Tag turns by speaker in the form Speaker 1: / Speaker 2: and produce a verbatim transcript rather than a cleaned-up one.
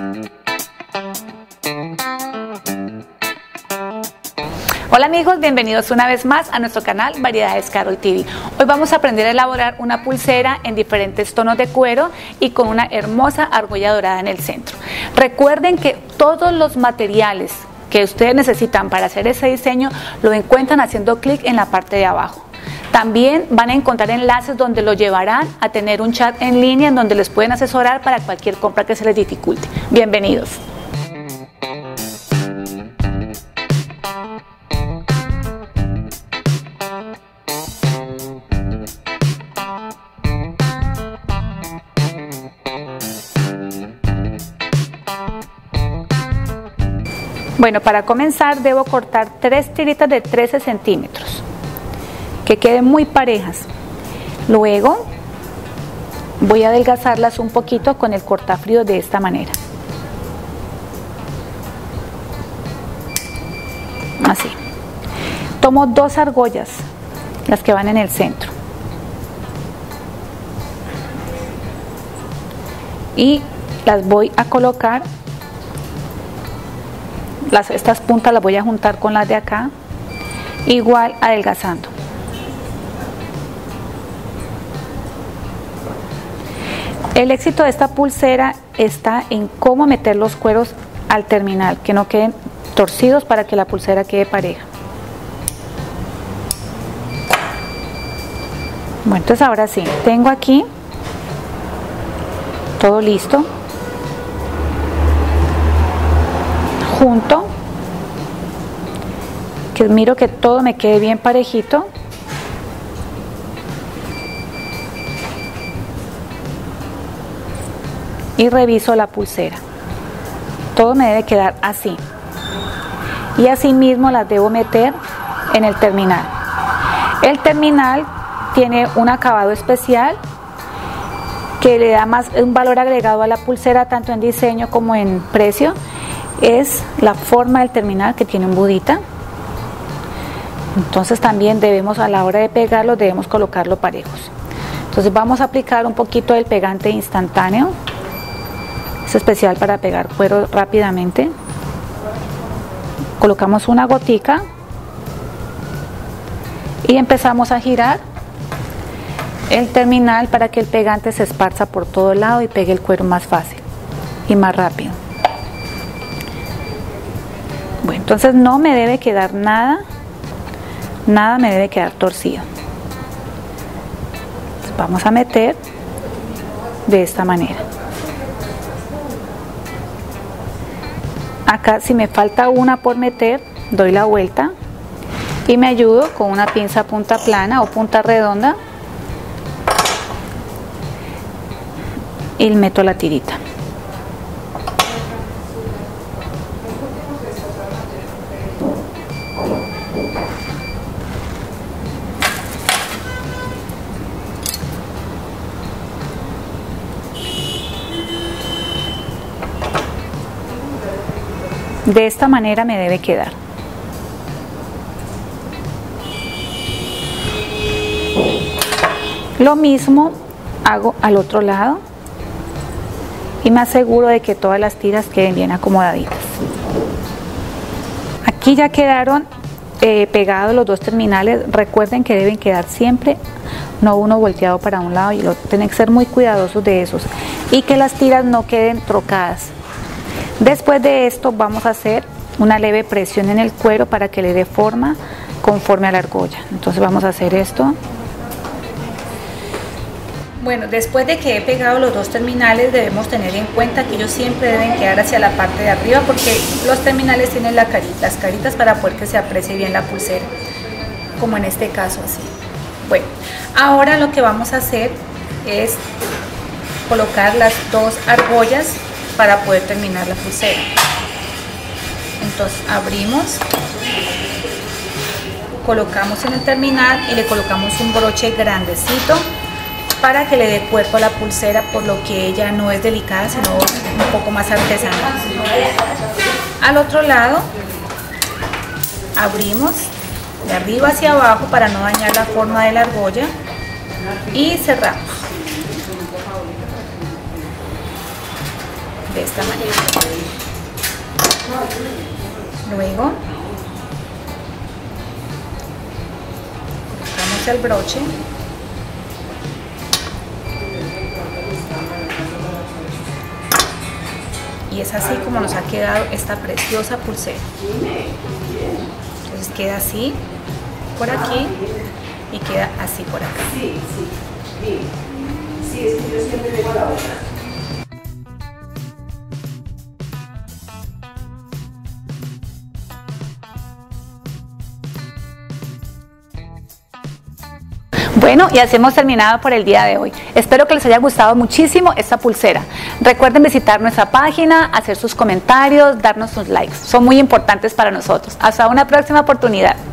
Speaker 1: Hola amigos, bienvenidos una vez más a nuestro canal Variedades Carol T V. Hoy vamos a aprender a elaborar una pulsera en diferentes tonos de cuero y con una hermosa argolla dorada en el centro. Recuerden que todos los materiales que ustedes necesitan para hacer ese diseño lo encuentran haciendo clic en la parte de abajo. También van a encontrar enlaces donde los llevarán a tener un chat en línea en donde les pueden asesorar para cualquier compra que se les dificulte. Bienvenidos. Bueno, para comenzar debo cortar tres tiritas de trece centímetros, que queden muy parejas. Luego voy a adelgazarlas un poquito con el cortafrío de esta manera. Así. Tomo dos argollas, las que van en el centro. Y las voy a colocar. Las, estas puntas las voy a juntar con las de acá, igual adelgazando. El éxito de esta pulsera está en cómo meter los cueros al terminal, que no queden torcidos para que la pulsera quede pareja. Bueno, entonces ahora sí, tengo aquí todo listo. Junto, que miro que todo me quede bien parejito. Y reviso la pulsera. Todo me debe quedar así. Y así mismo las debo meter en el terminal. El terminal tiene un acabado especial que le da más un valor agregado a la pulsera, tanto en diseño como en precio. Es la forma del terminal, que tiene un budita. Entonces también debemos, a la hora de pegarlo, debemos colocarlo parejos. Entonces vamos a aplicar un poquito del pegante instantáneo. Es especial para pegar cuero rápidamente. Colocamos una gotica y empezamos a girar el terminal para que el pegante se esparza por todo lado y pegue el cuero más fácil y más rápido. Bueno, entonces no me debe quedar nada, nada me debe quedar torcido. Entonces vamos a meter de esta manera. Acá, si me falta una por meter, doy la vuelta y me ayudo con una pinza punta plana o punta redonda y meto la tirita. De esta manera me debe quedar. Lo mismo hago al otro lado y me aseguro de que todas las tiras queden bien acomodaditas. Aquí ya quedaron eh, pegados los dos terminales. Recuerden que deben quedar siempre, no uno volteado para un lado y el otro. Tienen que ser muy cuidadosos de esos y que las tiras no queden trocadas. Después de esto vamos a hacer una leve presión en el cuero para que le dé forma conforme a la argolla. Entonces vamos a hacer esto. Bueno, después de que he pegado los dos terminales debemos tener en cuenta que ellos siempre deben quedar hacia la parte de arriba porque los terminales tienen la carita, las caritas para poder que se aprecie bien la pulsera, como en este caso así. Bueno, ahora lo que vamos a hacer es colocar las dos argollas para poder terminar la pulsera. Entonces abrimos, colocamos en el terminal y le colocamos un broche grandecito para que le dé cuerpo a la pulsera, por lo que ella no es delicada sino un poco más artesanal. Al otro lado abrimos de arriba hacia abajo para no dañar la forma de la argolla y cerramos. de esta manera. Luego colocamos el broche y es así como nos ha quedado esta preciosa pulsera. Entonces queda así por aquí y queda así por acá.
Speaker 2: Sí, sí, sí. Sí, es que yo siempre tengo la otra.
Speaker 1: Bueno, y así hemos terminado por el día de hoy. Espero que les haya gustado muchísimo esta pulsera. Recuerden visitar nuestra página, hacer sus comentarios, darnos sus likes. Son muy importantes para nosotros. Hasta una próxima oportunidad.